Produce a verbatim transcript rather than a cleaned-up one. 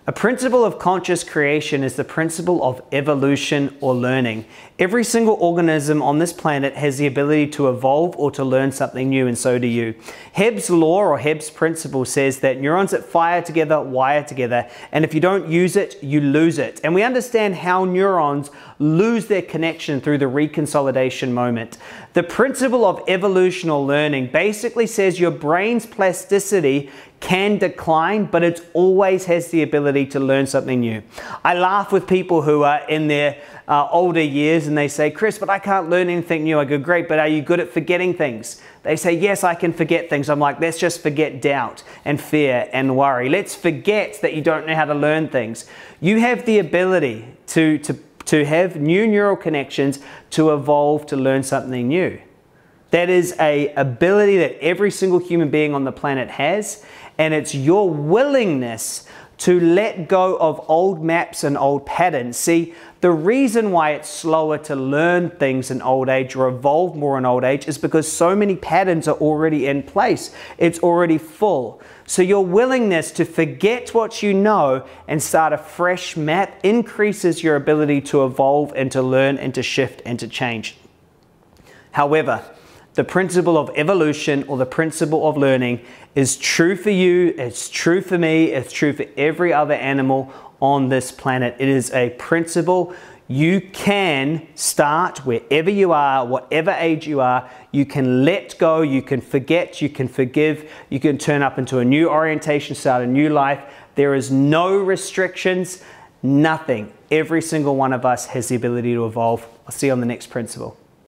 A principle of conscious creation is the principle of evolution or learning. Every single organism on this planet has the ability to evolve or to learn something new, and so do you. Hebb's law or Hebb's principle says that neurons that fire together wire together, and if you don't use it, you lose it. And we understand how neurons lose their connection through the reconsolidation moment. The principle of evolutional learning basically says your brain's plasticity can decline, but it always has the ability to learn something new. I laugh with people who are in their uh, older years and they say, Chris, but I can't learn anything new. I go, great, but are you good at forgetting things? They say, yes, I can forget things. I'm like, let's just forget doubt and fear and worry. Let's forget that you don't know how to learn things. You have the ability to, to, to have new neural connections to evolve to learn something new. That is an ability that every single human being on the planet has, and it's your willingness to let go of old maps and old patterns. See, the reason why it's slower to learn things in old age or evolve more in old age is because so many patterns are already in place. It's already full. So your willingness to forget what you know and start a fresh map increases your ability to evolve and to learn and to shift and to change. However, the principle of evolution or the principle of learning is true for you, it's true for me, it's true for every other animal on this planet. It is a principle. You can start wherever you are, whatever age you are. You can let go, you can forget, you can forgive, you can turn up into a new orientation, start a new life. There is no restrictions, nothing. Every single one of us has the ability to evolve. I'll see you on the next principle.